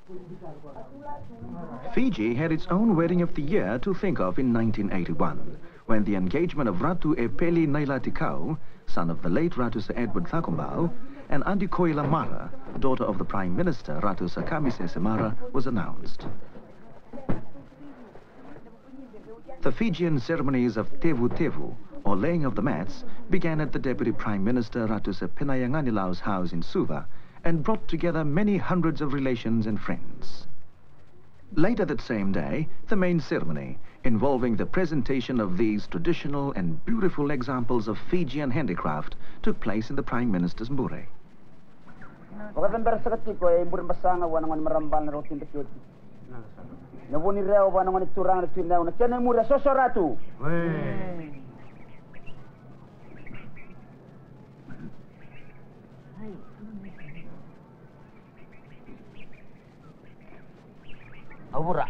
Fiji had its own wedding of the year to think of in 1981, when the engagement of Ratu Epeli Naila Tikau, son of the late Ratu Sir Edward Thakumbau, and Andikoila Mara, daughter of the Prime Minister Ratu Sakamise Semara, was announced. The Fijian ceremonies of Tevu Tevu, or laying of the mats, began at the Deputy Prime Minister Ratu Sir Penayanganilau's house in Suva and brought together many hundreds of relations and friends. Later that same day, the main ceremony, involving the presentation of these traditional and beautiful examples of Fijian handicraft, took place in the Prime Minister's mbure. Awura.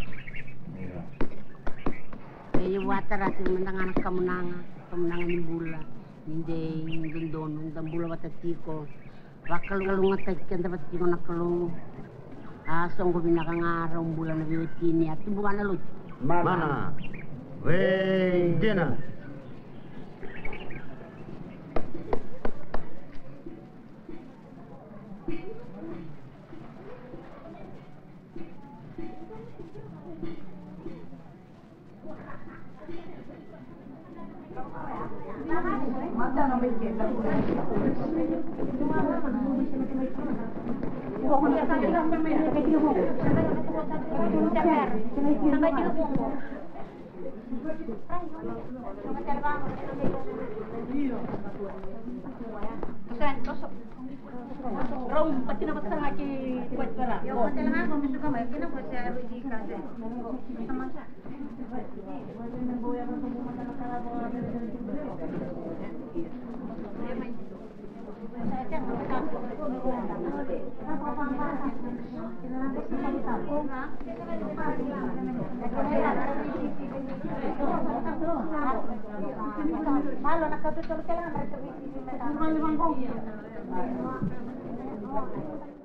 Iya wata ratu mendangan kemenangan di bula. Hindi dono bula wata tiko. Wakal ngetek kan dapat tiko nakalung. Asong ko binakangaraw bula na biwitini at bukan na lut. Mana? Weh, dina. Malo, nakatutulog ka lang.